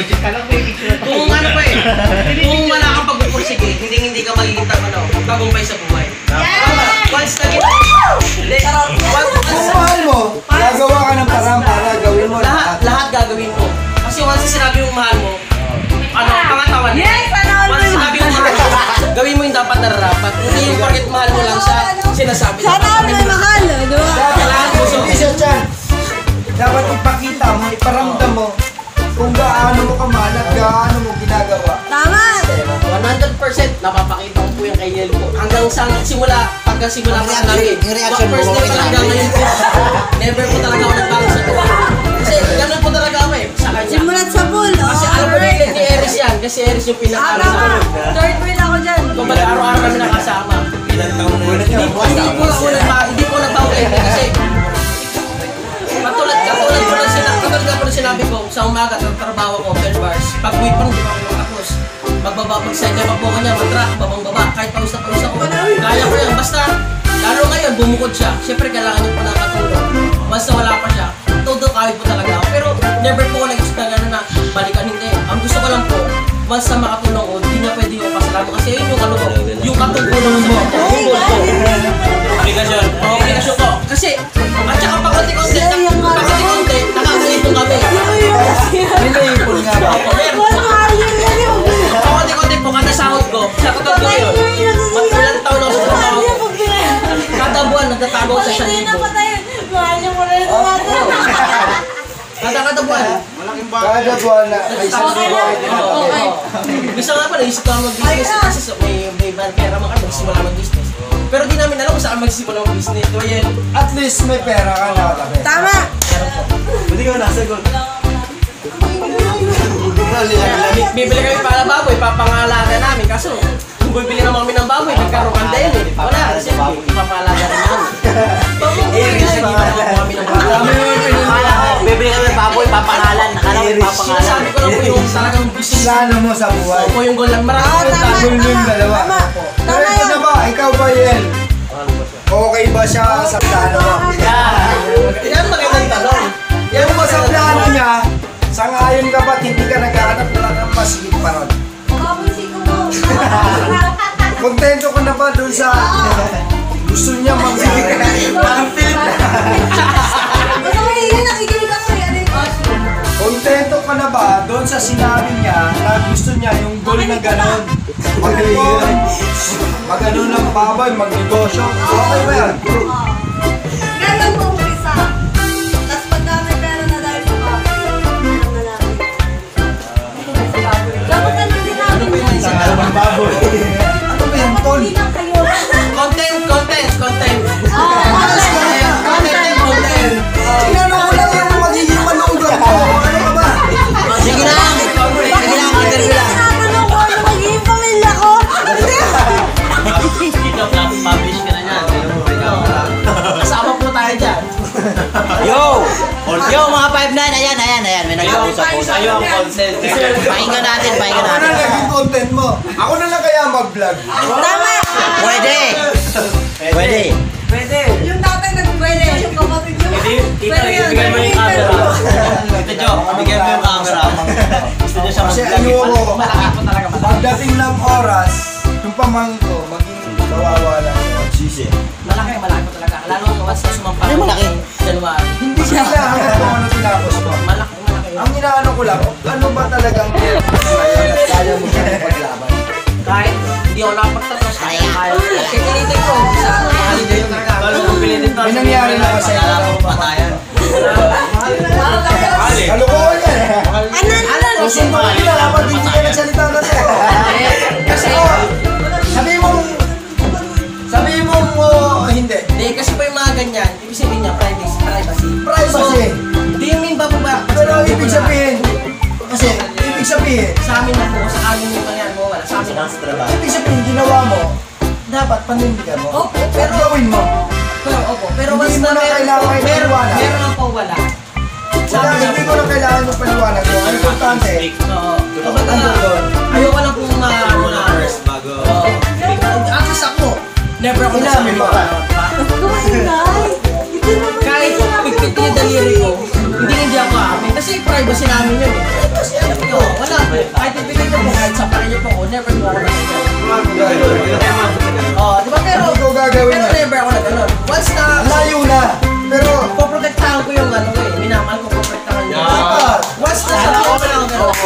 Kung ano pa eh, kung wala kang pagpupursige, hindi ka magiging tagumpay sa buhay. Once na gina... Kung mahal mo, gagawa ka ng parang para gawin mo lahat gagawin mo. Kasi once sinabi mong mahal mo, pangatawan mo. Once sinabi mong mahal mo, gawin mo yung dapat nararapat. Hindi yung porket mahal mo lang siya, sinasabi. Sana ako may mahal, di ba? Kailangan mo siya. Dapat ipakita mo, iparamdam mo kung gaano mo kamahal at gaano mo ginagawa. Tama! 100% napapakita ko po yung kay Yel po. Hanggang sa pagkasimula ko namin. Yung reaction mo, first day talaga ngayon po. Never po talaga ako nagbago sa kanya. Kasi ganun po talaga ako eh. Sa kanya. Simulat sa pool. Kasi alam ko din ni Eris yan. Kasi Eris yung pinaka-aral sa akin. Third wheel ako dyan. Kumbaga araw-araw kami nakasama. Hindi po nagbago eh. Kasi katulad po na sinabi ko, sa umaga, trabaho ko, 10 bars. Pag-uwi pa, hindi pa ako tapos. Pag-side niya, pag-buka niya, mag-track, babang-baba, kahit pawis na pawis ako. Kaya ko yan, basta, lalo ngayon, bumukod siya. Siyempre, kailangan niya po nakatulong. Basta wala pa siya, todo kahit po talaga ako. Pero, never po ko nag-isip na gano'n na balikan, hindi. Ang gusto ko lang po, once na makatulong ko, hindi niya pwede yung pasalamat. Kasi yun yung yung katulong mo. Obligasyon ko. Kasi, at saka pakonti-konti, nakakaipon kami. Ninaipon nga ba? Pakonti-konti po, kada sahod ko, sa katulog ko yun. Ilang taon ako sa trabaho ko. Kada buwan, nagtatago sa 1,000. Kada buwan. Kada buwan na ay Bisa nga pa, naisip ko mag-business kasi may pera mo ka, magsimula mag-business. Pero di namin alam kung saan magsisimula mag-business. at least may pera ka nakatabi. Tama! Hindi ka nasagot. Bibili kami para baboy, papangalaga namin. Kaso, kung bibili naman kami ng baboy, nagkaroon kanda yun eh. Wala, kasi papangalaga rin namin. Kasi hindi pa naman kami ng baboy. Bibili kami ng baboy, papangalan. Akala ko papangalan. Sinasabi ko lang po yung talagang business. Plano mo sa buhay. Opo, yung goal lang. Marami yung tayo. Goal yung dalawa. Pero ito na ba? Ikaw ba, Yel? Okay ba siya sa plano mo? Yan magandang talong. Yan ba sa plano niya? Sangayon ka ba't hindi ka naghahanap na ng masigit pa ron? Kontento ka na ba doon sa gusto niya mangyari? Parang Philip. Kontento ka na ba doon sa sinabi niya na gusto niya yung goal na gano'n? Mag-ano ng baboy, magnegosyo. Okay ba yan? Ganun po umpisa. Tapos pagka may pera na dahil sa baboy. Dapat ano din natin yun. Ang baboy. Ano ba yan, Tol? Content. Tingnan ako lang yung magiging manugang ko. Ano ka ba? Sige lang, interview lang. Tinatanong ko ano magiging pamilya ko. Publish ka na yan. Kasama po tayo dyan. Yo, mga 5'9", ayan, may nag-uusap-usap. Sa'yo ang consent. Pakinggan natin. Ako na naging content mo. Ako na lang kaya mag-vlog. Tama! Pwede. Yung tatay nag-pwede. Yung kapatid yung... Ibigay mo yung camera. Tito Jo, ibigay mo yung camera. Gusto niya siya Kasi mag-vlog. ayoko, Malaki po talaga. pagdating ng oras, yung pamangkin ko, maging kawawa lang. Sisi. Malaki po talaga. Lalo kung once na sumampa. Ano yung malaki? January. Hindi siya hanggang kung ano tinapos mo. Malaki. Ang inaano ko lang, ano ba talagang ngayon at kaya mo siya paglaban? Kahit hindi ako nakapagtapos. Kaya pilitin ko. Sa holiday yung talaga. May nangyari na ba sa'yo? Kalukuhan yan. Kusong ba nila kapag hindi ka nagsalita na to? Kasi, sabihin mo hindi. hindi, kasi po yung mga ganyan, ibig sabihin niya, privacy. Privacy. Hindi yung mean ba po ba? Pero ibig sabihin, Sa amin na po, sa amin yung pangyari mo, wala. Sa amin na. ibig sabihin, ginawa mo, dapat panindigan mo. Opo, Pero gawin mo. Pero Hindi once mo na na kailangan ipaliwanag. meron na po wala. Saka hindi ko na kailangan yung paliwanag mo. Ang importante, Oo. Kapag ang doon. ayoko lang pong first bago. Oo. At least ako, never ako Inamin mo ka. Kahit pigpit yung daliri ko, hindi ako amin. Kasi Kasi privacy namin yun eh. Privacy alam nyo. Wala. Kahit ibigay nyo po, kahit sa pa rin nyo po, never mo ako oh, di ba? Pero, Hindi ko gagawin pero yan. never ako na gano'n. Once na, Layo na. Pero, poprotektahan ko yung ano eh. Minamahal ko poprotektahan nyo. dapat. Once na sa ako na ako gano'n.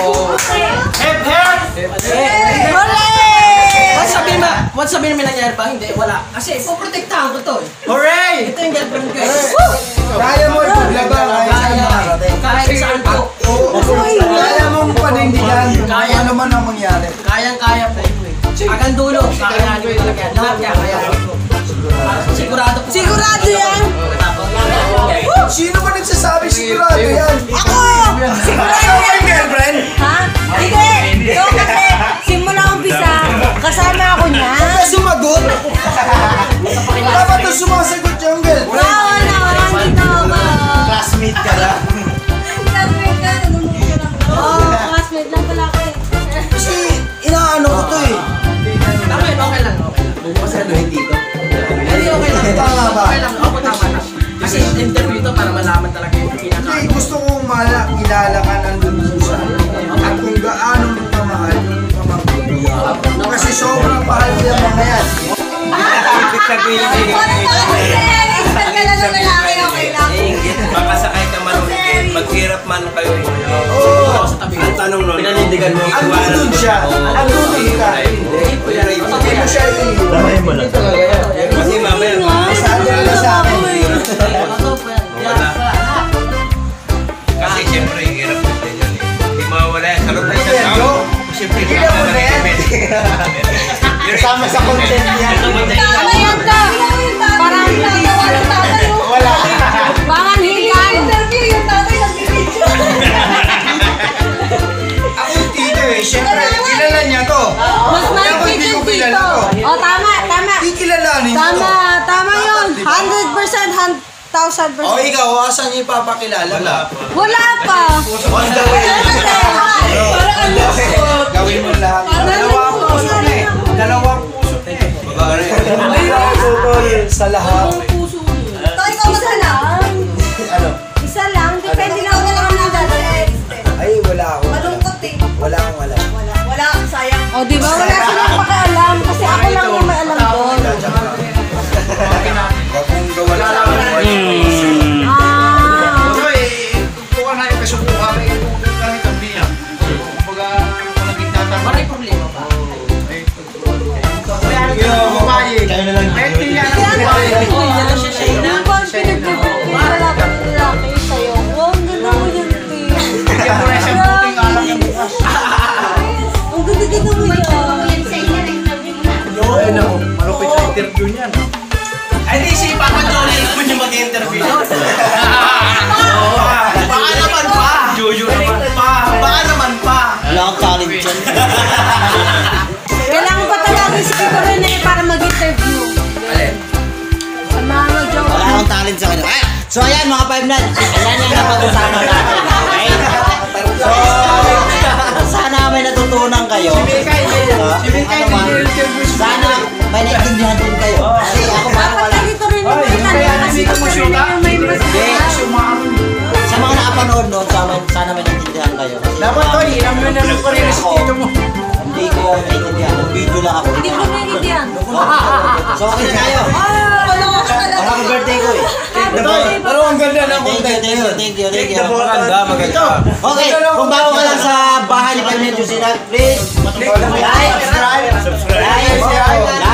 Once sabihin may nangyari ba? Hindi, wala. Kasi poprotektahan ko to eh. Hooray! Ito yung girlfriend ko eh. Kaya mo ipaglaba kahit saan makarating. Kahit saan po. Kaya mong panindigan kung Kaya. ano man ang mangyari. Kayang-kaya po. Hanggang dulo, kakayanin ko talaga. Lahat kakayanin ko. Sigurado po. Sigurado yan! Sino ba nagsasabi sigurado yan? Ako! Sigurado Ikaw ba yan! yung girlfriend? Ha? Hindi! Ikaw kasi, simula umpisa, kasama ako niya. Kaya sumagot? Dapat na sumasagot yung girlfriend. Bawal naman, dito ako. Classmate ka lang. Classmate ka, nanunod ka lang. Oo, classmate lang pala ako eh. Kasi inaano ko to eh. Okay lang, okay lang. Kasi ano hindi to? Hindi, okay lang. Tama ba? Okay lang, ako tama na. Kasi interview to para malaman talaga yung pinaka. Hindi, gusto kong kilala ka ng lubusan. At kung gaano mo kamahal yung pamangkin mo. Kasi sobrang mahal ko yung mga yan. Ibig sabihin, Expert ka lang ng lalaki, okay lang. makasakay ka man ulit, maghirap man kayo. Oo. Ang tanong nun, pinanindigan mo Ang dudod siya. Ang dudod ka. Hindi po yan. Hindi mo siya iiwan. Tamahin mo na. Kasi mamaya, Sabi na sa akin. Totoo po yan. Yan, lahat. kasi siyempre, hirap din yan eh. Hindi mawawala yan. Sa loob na isang Yan, taon, Joe. siyempre, Tigilan mo na yan. Kasama sa content yan. Tama yan ka! Parang natawa ng tatay mo. Wala. Baka hihikan. Interview yung tatay nag-video. Ako yung tito eh. Siyempre, kilala niya to. Mas Ako mahigpit hindi ko yung kilala tito. to. O, tama, tama. Hindi kilalanin ko to. Tama yun. Dapat, di ba? 100%, 1,000%. O ikaw, asan niyo ipapakilala? Wala pa. Wala pa. On the way. Parang ano? Gawin mo lahat. Dalawang puso na eh. Dalawang puso na eh. Babae. Sa lahat. Ito, ikaw isa lang. Ano? Isa lang. Depende lang na lang ng dati. Ay, wala ako. Malungkot eh. Wala akong wala. Wala, sayang. O, di ba? Wala silang pakialam. Kasi ako lang yung may alam doon. Huwag mong gawala sa akin. Ah. Maray problema ba? Kayo na lang. Uy, yan siya siya na. Yung bang pinagpipigil na lalaki sa'yo. Wow, ang ganda mo yan, Ti. Ang ganda-ganda mo yan. Ayun ako. Malupit sa interview niyan. Ay, di si Papa Johnny naman yung mag-interview. Baka naman pa. Jojo naman. Baka naman pa. Wala akong challenge dyan. Kailangan pa talagin si Tito Rene para mag-interview. Sa mga mag-joke. Wala akong talent sa kanya. Ay, so ayan mga 5-9. Ayan yung napag-usapan natin. Okay? So, sana may natutunan kayo. Ano man, sana may naintindihan din kayo. Kasi ako Dapat wala. lagi Tito Rene may tanda kasi Tito Rene yung may masaya. Sa mga nakapanood noon, sana may naintindihan kayo. Kasi Dapat to, ilam mo na nung kanina si tito mo. hindi ko naintindihan. Nag-video lang ako. Hindi mo naiintindihan. So okay na tayo. Wala ka talaga. Happy birthday ko eh. Pero ang ganda ng content na yun. Thank you. Maganda, maganda. Okay, kung bago ka lang sa bahay ni Palmetto Sinag, please like, subscribe, like,